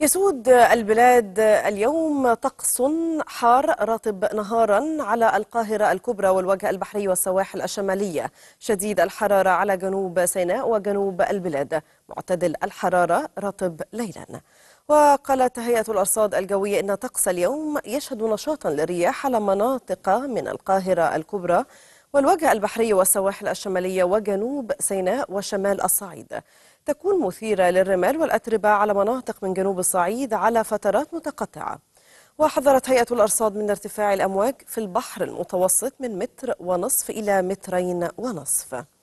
يسود البلاد اليوم طقس حار رطب نهارا على القاهرة الكبرى والوجه البحري والسواحل الشمالية، شديد الحرارة على جنوب سيناء وجنوب البلاد، معتدل الحرارة رطب ليلا. وقالت هيئة الأرصاد الجوية إن طقس اليوم يشهد نشاطا للرياح على مناطق من القاهرة الكبرى والوجه البحري والسواحل الشمالية وجنوب سيناء وشمال الصعيد. تكون مثيرة للرمال والأتربة على مناطق من جنوب الصعيد على فترات متقطعة. وحذرت هيئة الأرصاد من ارتفاع الأمواج في البحر المتوسط من 1.5 متر إلى 2.5 متر.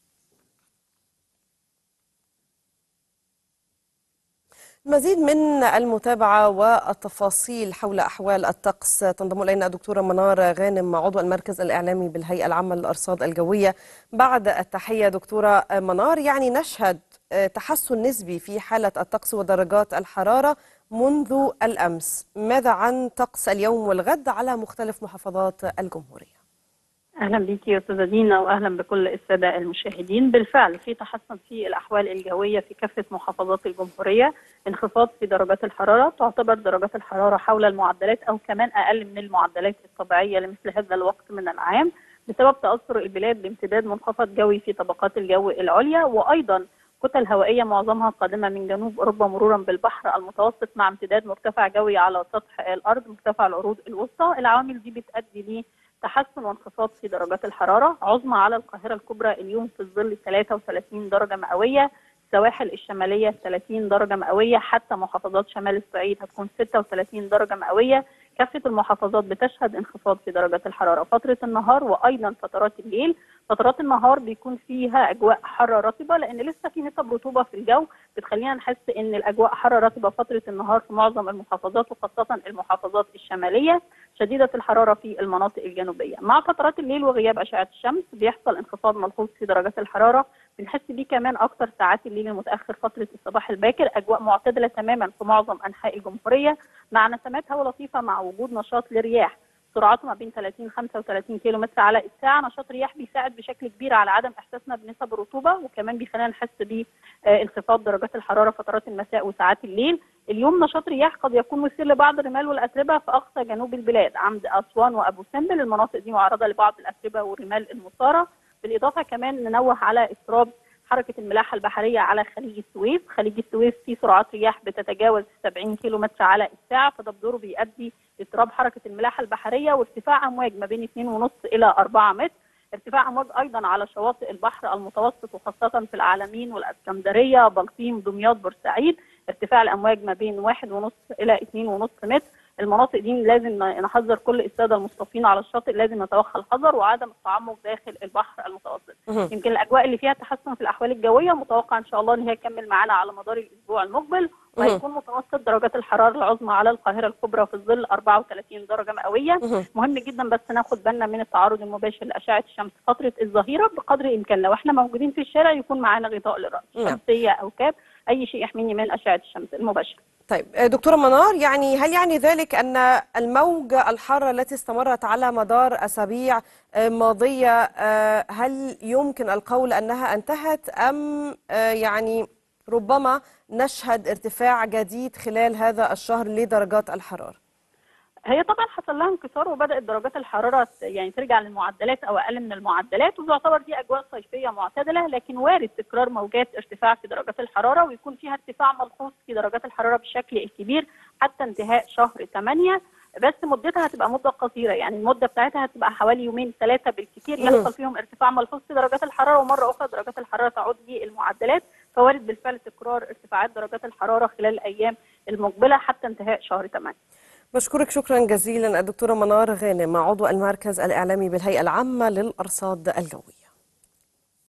المزيد من المتابعة والتفاصيل حول أحوال الطقس تنضم إلينا الدكتورة منار غانم، عضو المركز الإعلامي بالهيئة العامة للأرصاد الجوية. بعد التحية دكتورة منار، يعني نشهد تحسن نسبي في حالة الطقس ودرجات الحرارة منذ الأمس، ماذا عن طقس اليوم والغد على مختلف محافظات الجمهورية؟ اهلا بيكي يا استاذه دينا، واهلا بكل الساده المشاهدين. بالفعل في تحسن في الاحوال الجويه في كافه محافظات الجمهوريه، انخفاض في درجات الحراره، تعتبر درجات الحراره حول المعدلات او كمان اقل من المعدلات الطبيعيه لمثل هذا الوقت من العام، بسبب تاثر البلاد بامتداد منخفض جوي في طبقات الجو العليا، وايضا كتل هوائيه معظمها قادمه من جنوب اوروبا مرورا بالبحر المتوسط، مع امتداد مرتفع جوي على سطح الارض مرتفع العروض الوسطى. العوامل دي بتؤدي تحسن وانخفاض في درجات الحرارة، عظمى على القاهرة الكبرى اليوم في الظل 33 درجة مئوية، السواحل الشمالية 30 درجة مئوية، حتى محافظات شمال الصعيد هتكون 36 درجة مئوية. كافة المحافظات بتشهد انخفاض في درجات الحرارة فترة النهار وأيضا فترات الليل. فترات النهار بيكون فيها أجواء حارة رطبة، لأن لسه في نسب رطوبة في الجو بتخلينا نحس إن الأجواء حارة رطبة فترة النهار في معظم المحافظات، وخاصة المحافظات الشمالية، شديدة الحرارة في المناطق الجنوبية. مع فترات الليل وغياب أشعة الشمس بيحصل انخفاض ملحوظ في درجات الحرارة، بنحس بيه كمان أكثر ساعات الليل المتأخر فترة الصباح الباكر. أجواء معتدلة تماما في معظم أنحاء الجمهورية، مع نسمات هواء لطيفة مع وجود نشاط للرياح، سرعته ما بين 30 35 كيلو متر على الساعة. نشاط رياح بيساعد بشكل كبير على عدم إحساسنا بنسب الرطوبة، وكمان بيخلينا نحس بانخفاض درجات الحرارة فترات المساء وساعات الليل. اليوم نشاط رياح قد يكون مثير لبعض الرمال والأتربة في أقصى جنوب البلاد عند أسوان وأبو سمبل، المناطق دي معرضة لبعض الأتربة والرمال المثارة. بالإضافة كمان ننوه على اضطراب حركة الملاحة البحرية على خليج السويس. خليج السويس فيه سرعات رياح بتتجاوز 70 كيلو متر على الساعة، فده بدوره بيؤدي لاضطراب حركة الملاحة البحرية وارتفاع أمواج ما بين 2.5 إلى 4 متر. ارتفاع أمواج أيضا على شواطئ البحر المتوسط، وخاصة في العلمين والإسكندرية بلطيم دمياط بورسعيد، ارتفاع الأمواج ما بين 1.5 إلى 2.5 متر. المناطق دي لازم نحذر كل الساده المصطفين على الشاطئ، لازم نتوخى الحذر وعدم التعمق داخل البحر المتوسط. يمكن الاجواء اللي فيها تحسن في الاحوال الجويه متوقع ان شاء الله ان هي تكمل معانا على مدار الاسبوع المقبل، وهيكون متوسط درجات الحراره العظمى على القاهره الكبرى في الظل 34 درجه مئويه. مهم جدا بس ناخد بالنا من التعرض المباشر لاشعه الشمس فتره الظهيره بقدر الامكان. لو احنا موجودين في الشارع يكون معانا غطاء للراس، شمسيه او كاب، اي شيء يحميني من اشعه الشمس المباشره. طيب دكتورة منار، يعني هل يعني ذلك أن الموجة الحارة التي استمرت على مدار أسابيع ماضية هل يمكن القول أنها انتهت، أم يعني ربما نشهد ارتفاع جديد خلال هذا الشهر لدرجات الحرارة؟ هي طبعا حصل لها انكسار وبدات درجات الحراره يعني ترجع للمعدلات او اقل من المعدلات، وتعتبر دي اجواء صيفيه معتدله، لكن وارد تكرار موجات ارتفاع في درجات الحراره ويكون فيها ارتفاع ملحوظ في درجات الحراره بالشكل الكبير حتى انتهاء شهر 8، بس مدتها هتبقى مده قصيره، يعني المده بتاعتها هتبقى حوالي يومين 3 بالكثير يحصل فيهم ارتفاع ملحوظ في درجات الحراره، ومره اخرى درجات الحراره تعود للمعدلات، فوارد بالفعل تكرار ارتفاعات درجات الحراره خلال الايام المقبله حتى انتهاء شهر 8. بشكرك شكرا جزيلا الدكتورة منار غانم، عضو المركز الإعلامي بالهيئة العامة للأرصاد الجوية.